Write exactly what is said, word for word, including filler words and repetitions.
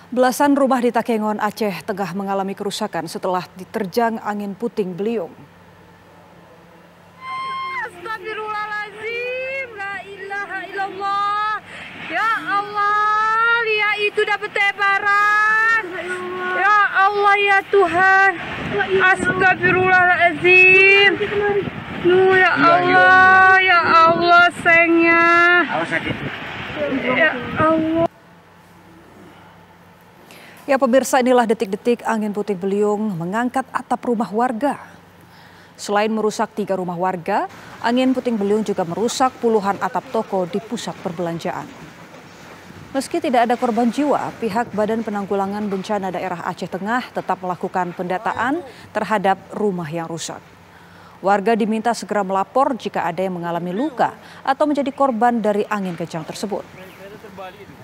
Belasan rumah di Takengon, Aceh tengah mengalami kerusakan setelah diterjang angin puting beliung. Astagfirullahaladzim, la ilaha illallah. Ya Allah, lihat itu dapat tebaran. Ya Allah ya Tuhan. Astagfirullahaladzim. Nu ya Allah, ya Allah sayangnya. Ya Allah. Ya pemirsa, inilah detik-detik angin puting beliung mengangkat atap rumah warga. Selain merusak tiga rumah warga, angin puting beliung juga merusak puluhan atap toko di pusat perbelanjaan. Meski tidak ada korban jiwa, pihak Badan Penanggulangan Bencana Daerah Aceh Tengah tetap melakukan pendataan terhadap rumah yang rusak. Warga diminta segera melapor jika ada yang mengalami luka atau menjadi korban dari angin kencang tersebut.